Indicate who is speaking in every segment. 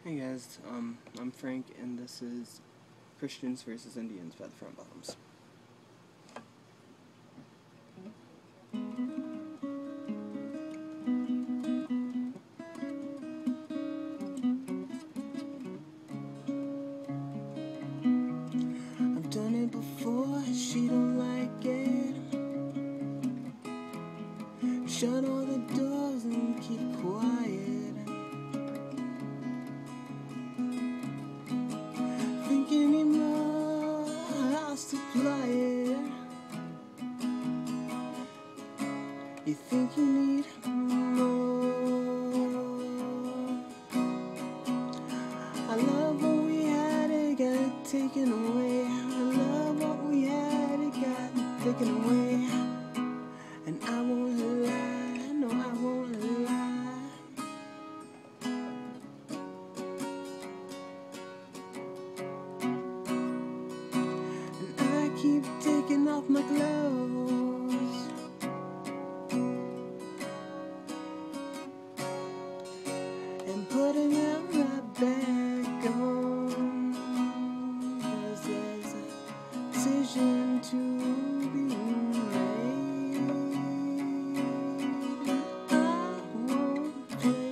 Speaker 1: Hey guys, I'm Frank, and this is Christians versus Indians by the Front Bottoms. I've done it before, she don't like it. Shut all the doors and keep quiet. Thinking you know how to play it. You think you need more. I love what we had, it got taken away. I love what we had, it got taken away. And I won't lie, no I won't lie. And I keep taking off my clothes and putting them right back on, 'cause there's a decision to be made. I won't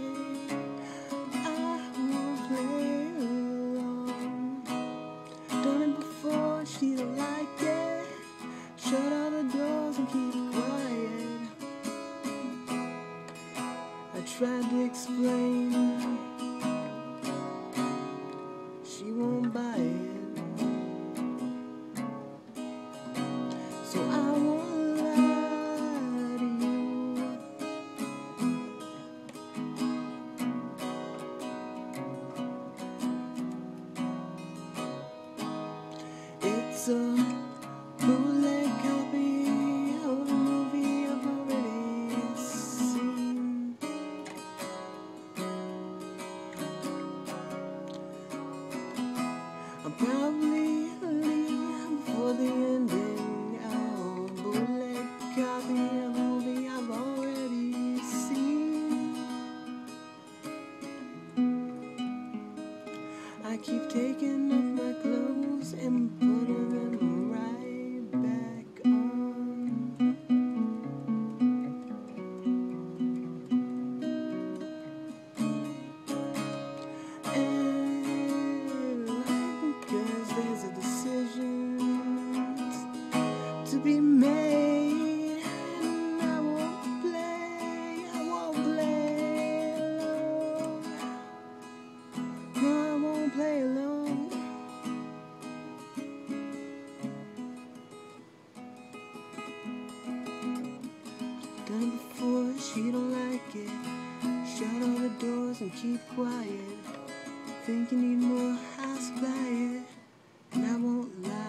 Speaker 1: play along. Done it before, she don't like it. Shut all the doors and keep quiet. I tried to explain, she won't buy it. So I won't lie to you. It's a bootleg copy of a movie I've already seen. I'll probably leave for the ending. Oh, bootleg copy of a movie I've already seen. I keep taking off my clothes and putting them right back on. And because there's a decision to be made, and I won't play alone. No, I won't play alone. Done it before, she don't like it. Shut all the doors and keep quiet. Think you need more, I'll supply it. And I won't lie.